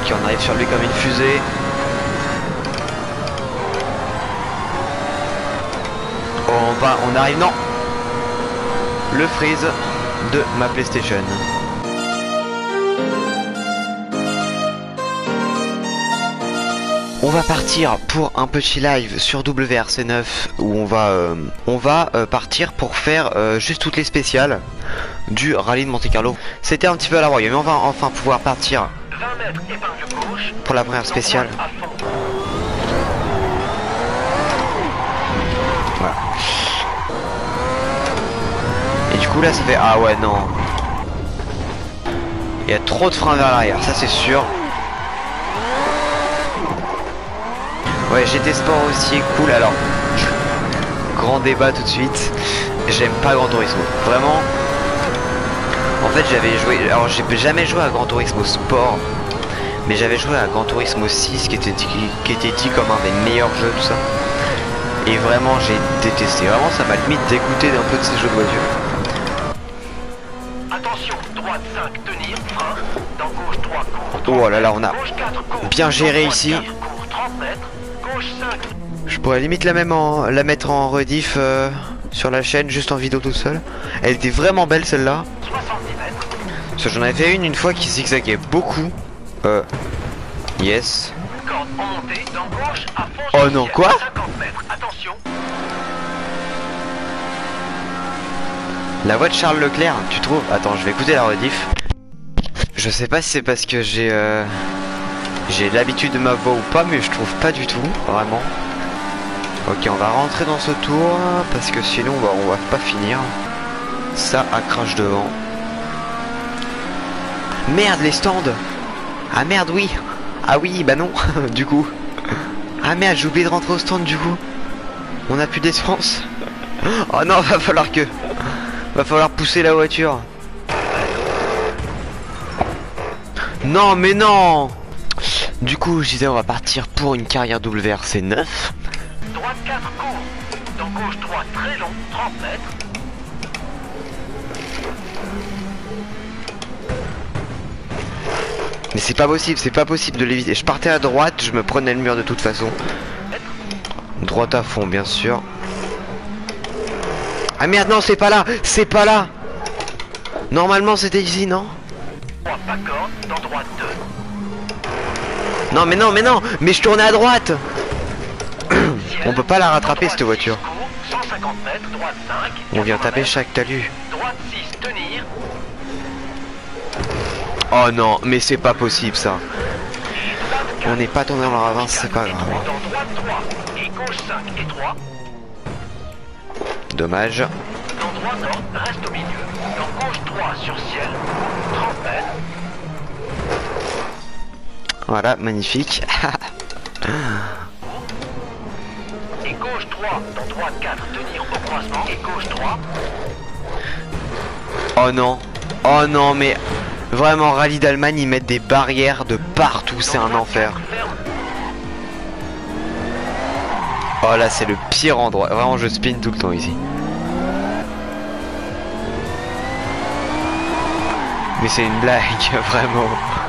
Ok, on arrive sur lui comme une fusée. On arrive, non. Le freeze de ma PlayStation. On va partir pour un petit live sur WRC9 où on va partir pour faire juste toutes les spéciales du rallye de Monte-Carlo. C'était un petit peu à la royaume, mais on va enfin pouvoir partir pour la première spéciale. Voilà. Et du coup là ça fait... Ah ouais non. Il y a trop de freins vers l'arrière, ça c'est sûr. Ouais, GT Sport aussi est cool. Alors, grand débat tout de suite. J'aime pas Gran Turismo. Vraiment. En fait, j'avais joué. Alors, j'ai jamais joué à Gran Turismo Sport, mais j'avais joué à Gran Turismo 6 qui était dit comme un des meilleurs jeux, tout ça. Et vraiment, j'ai détesté. Vraiment, ça m'a limite dégoûté d'un peu de ces jeux de voiture. Attention, droite 5, tenir, frein. Dans gauche 3, cours. Oh là là, on a bien géré ici. Je pourrais limite la mettre en rediff sur la chaîne, juste en vidéo tout seul. Elle était vraiment belle celle-là. Parce que j'en avais fait une fois qui zigzaguait beaucoup. Yes. Oh non, quoi? La voix de Charles Leclerc, tu trouves? Attends, je vais écouter la rediff. Je sais pas si c'est parce que j'ai l'habitude de ma voix ou pas, mais je trouve pas du tout, vraiment. Ok, on va rentrer dans ce tour, parce que sinon on va pas finir. Ça à crash devant. Merde, les stands! Ah merde, oui! Ah oui, bah non, du coup. Ah merde, j'ai oublié de rentrer au stand, du coup. On a plus d'essence. Oh non, va falloir pousser la voiture. Non, mais non! Du coup, je disais, on va partir pour une carrière WRC9. Droite 4 court. Dans gauche 3 très long, 30 mètres. Mais c'est pas possible de l'éviter. Je partais à droite, je me prenais le mur de toute façon. Droite à fond, bien sûr. Ah merde, non, c'est pas là! Normalement, c'était ici, non? Droite pas corde, dans droite 2. Non, mais je tournais à droite. On peut pas la rattraper cette voiture. 150 mètres, droite 5. On vient taper chaque talus. Droite 6, tenir. Oh non, mais c'est pas possible ça. On n'est pas tombé dans le ravin, c'est pas grave. Dans droite 3 et gauche 5 et 3. Dommage. Dans droite nord, reste au milieu. Dans gauche 3 sur ciel. 30 mètres. Voilà, magnifique. Et gauche 3, dans droite 4, tenir au croisement. Et gauche 3. Oh non, mais vraiment, rallye d'Allemagne, ils mettent des barrières de partout, c'est un enfer. Oh là, c'est le pire endroit. Vraiment, je spin tout le temps ici. Mais c'est une blague, vraiment.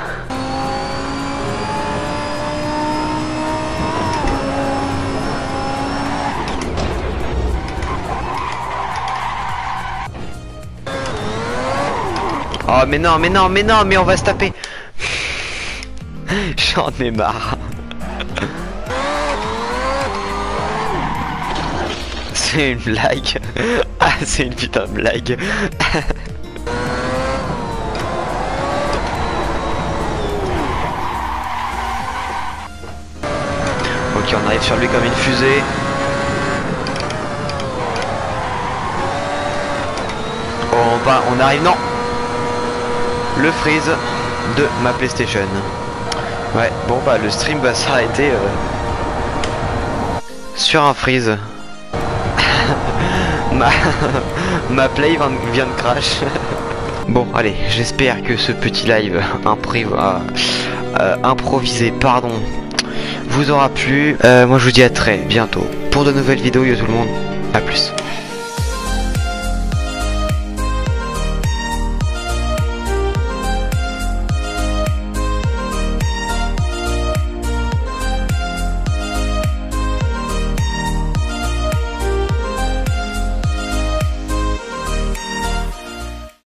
Oh mais non, mais on va se taper. J'en ai marre. C'est une blague. Ah, c'est une putain de blague. Ok, on arrive sur lui comme une fusée. On arrive, non. Le freeze de ma PlayStation. Ouais, bon bah le stream va s'arrêter sur un freeze. ma play vient de crash. Bon allez, j'espère que ce petit live improvisé, pardon, vous aura plu. Moi je vous dis à très bientôt pour de nouvelles vidéos, yo tout le monde. A plus.